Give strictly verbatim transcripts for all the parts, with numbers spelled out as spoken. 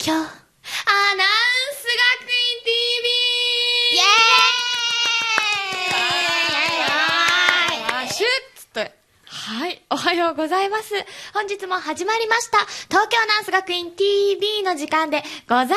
京アナウンス学院 ティービー イエーイあシュッつってはい、おはようございます。本日も始まりました東京アナウンス学院 ティービー の時間でございます。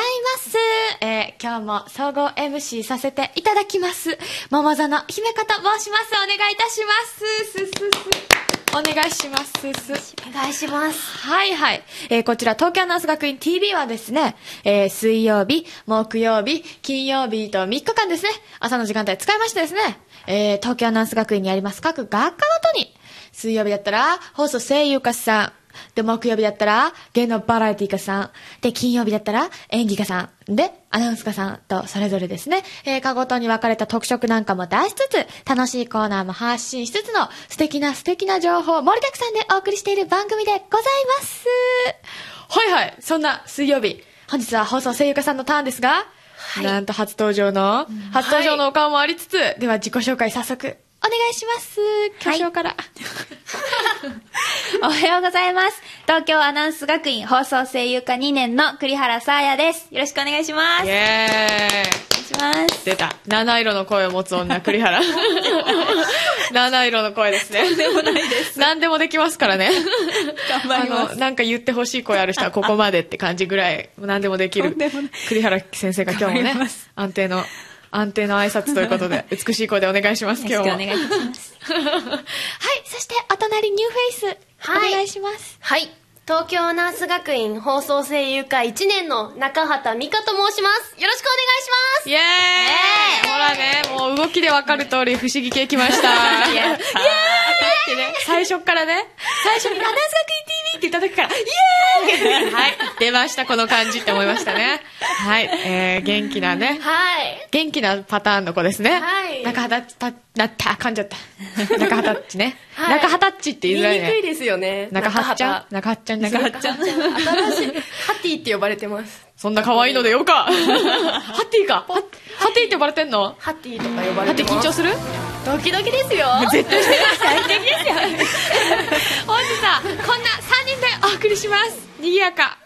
えー、今日も総合 エムシー させていただきます桃園姫香と申します。お願いいたします。すすすお願いします。すすお願いします。 はいはい、えー、こちら東京アナウンス学院 ティービー はですね、えー、水曜日、木曜日、金曜日とみっかかんですね、朝の時間帯使いましてですね、えー、東京アナウンス学院にあります各学科ごとに、水曜日だったら放送声優家さんで、木曜日だったら芸能バラエティ家さんで、金曜日だったら演技家さんで、アナウンス家さんとそれぞれですね、えー、科ごとに分かれた特色なんかも出しつつ、楽しいコーナーも発信しつつの素敵な素敵な情報を盛りだくさんでお送りしている番組でございます。はいはい、そんな水曜日、本日は放送声優家さんのターンですが、はい、なんと初登場の、うん、初登場のお顔もありつつ、はい、では自己紹介早速お願いします。巨匠から、はいおはようございます。東京アナウンス学院放送声優科にねんの栗原沙耶です。よろしくお願いします。 イエーイ。 お願いします。 出た。七色の声を持つ女、栗原。七色の声ですね。 なんでもないです。 何でもできますからね。 頑張ります。 あの、なんか言ってほしい声ある人はここまでって感じぐらい、何でもできる。栗原先生が今日もね、安定の、安定の挨拶ということで、美しい声でお願いします、今日も。 よろしくお願いいたします。 はい、そしてお隣ニューフェイス、はい、お願いします。 はい、東京アナウンス学院放送声優科いちねんの中畑美香と申します。よろしくお願いします。 イエーイ、えー、ほらね、もう動きでわかる通り不思議系来ました。イエーイ、イエーイってね、最初からね、最初にアナウンス学院 ティービー って言った時からイエーイはい、出ましたこの感じって思いましたね。はい、えー、元気なね、 はい、 元気なパターンの子ですね。 はい、 中畑たなった噛んじゃった中畑っちね、はい、中畑っちって言いづらいね。 言いにくいですよね。 中畑ちゃん、中畑ちゃん、 中畑ちゃん、新しいハティって呼ばれてます。 そんな可愛いのでよか。ハティか。ハティって呼ばれてんの？ ハティとか呼ばれてます。 ハティ緊張する？ ドキドキですよ。 絶対してます。最適ですよ。本日はこんなさんにんでお送りします。賑やか。